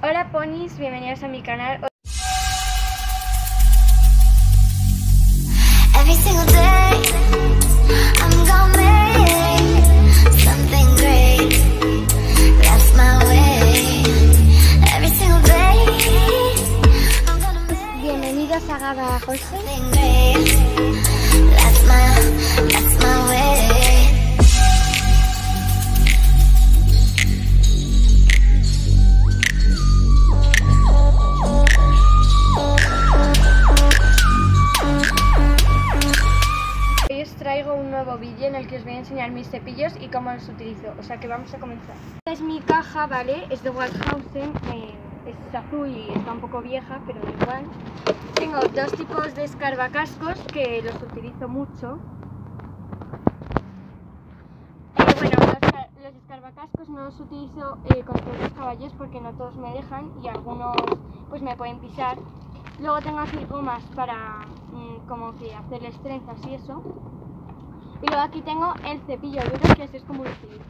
Hola ponis, bienvenidos a mi canal. Every single day, I'm gonna make something great. That's my way. Every single day, I'm gonna make Bienvenidos a Gaba José. something great. That's my way. Hoy os traigo un nuevo vídeo en el que os voy a enseñar mis cepillos y cómo los utilizo, o sea que vamos a comenzar. Esta es mi caja, ¿vale? Es de Waldhausen, es azul y está un poco vieja, pero igual. Tengo dos tipos de escarbacascos que los utilizo mucho. Bueno, los escarbacascos no los utilizo con todos los caballos porque no todos me dejan y algunos pues me pueden pisar. Luego tengo aquí gomas para como que hacerles trenzas y eso. Y luego aquí tengo el cepillo duro, que así es como lo utilizo.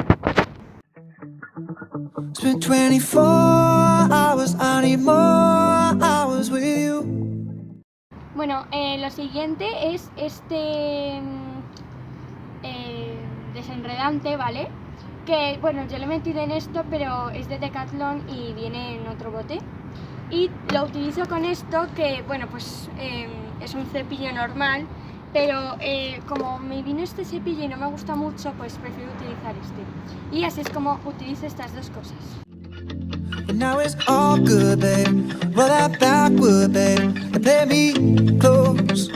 Spent 24 hours, I need more hours with you. Bueno, lo siguiente es este desenredante, ¿vale? Que bueno, yo lo he metido en esto, pero es de Decathlon y viene en otro bote. Y lo utilizo con esto, que bueno, pues es un cepillo normal, pero como me vino este cepillo y no me gusta mucho, pues prefiero utilizar este. Y así es como utilizo estas dos cosas. But now it's all good, babe. Roll that backward, babe, and play me close.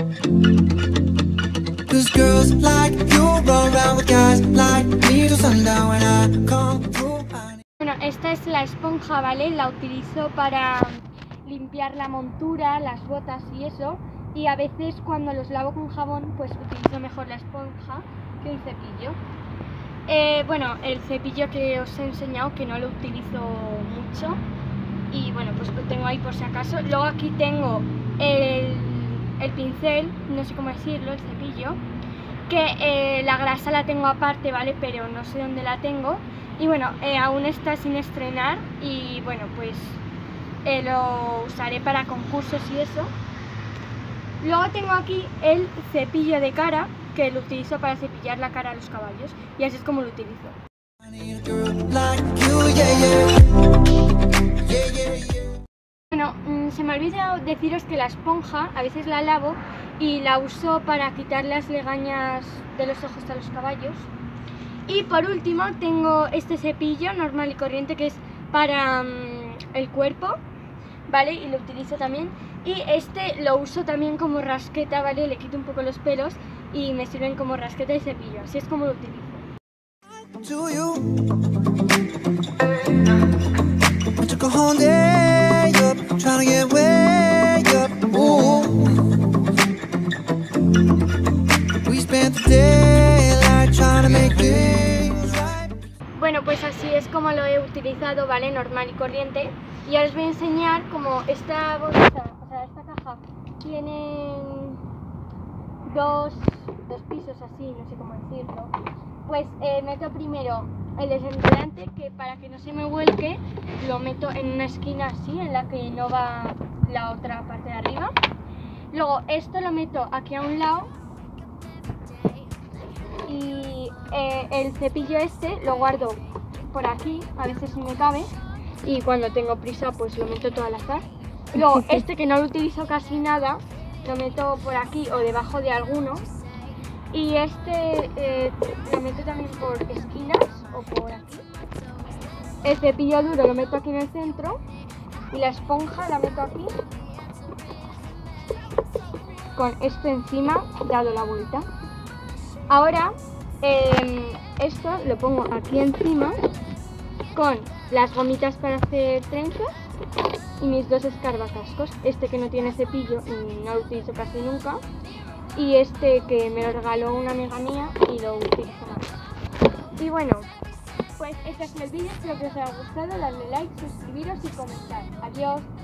'Cause girls like you run around with guys like me till sundown. When I come through, Bueno, esta es la esponja, ¿vale? La utilizo para limpiar la montura, las botas y eso. Y a veces cuando los lavo con jabón, pues utilizo mejor la esponja que el cepillo. Bueno, el cepillo que os he enseñado, que no lo utilizo mucho. Y bueno, pues lo tengo ahí por si acaso. Luego aquí tengo el pincel, no sé cómo decirlo, el cepillo. Que la grasa la tengo aparte, ¿vale? Pero no sé dónde la tengo. Y bueno, aún está sin estrenar y bueno, pues lo usaré para concursos y eso. Luego tengo aquí el cepillo de cara, que lo utilizo para cepillar la cara a los caballos y así es como lo utilizo. I need a girl like you, yeah, yeah. Yeah, yeah, yeah. Bueno, se me ha olvidado deciros que la esponja a veces la lavo y la uso para quitar las legañas de los ojos a los caballos. Y por último tengo este cepillo normal y corriente que es para el cuerpo, ¿vale? Y lo utilizo también. Y este lo uso también como rasqueta, ¿vale? Le quito un poco los pelos y me sirven como rasqueta y cepillo. Así es como lo utilizo. To you. I took a whole day up, trying to get way up. Ooh. We spent the daylight trying to make things right. Bueno, pues así es como lo he utilizado, ¿vale? Normal y corriente. Y ahora os voy a enseñar cómo esta bolsa, o sea, esta caja tiene dos pisos así, no sé cómo decirlo. Pues meto primero el desenredante, que para que no se me vuelque lo meto en una esquina así, en la que no va la otra parte de arriba. Luego esto lo meto aquí a un lado y el cepillo este lo guardo por aquí, a veces si me cabe, y cuando tengo prisa pues lo meto todo al azar. Luego este, que no lo utilizo casi nada, lo meto por aquí o debajo de alguno. Y este lo meto también por esquinas o por aquí. El cepillo duro lo meto aquí en el centro y la esponja la meto aquí con esto encima dado la vuelta. Ahora esto lo pongo aquí encima con las gomitas para hacer trenzas y mis dos escarbacascos. Este que no tiene cepillo y no lo utilizo casi nunca. Y este que me lo regaló una amiga mía y lo utilizo más. Y bueno, pues este es el vídeo, espero que os haya gustado, darle like, suscribiros y comentar. Adiós.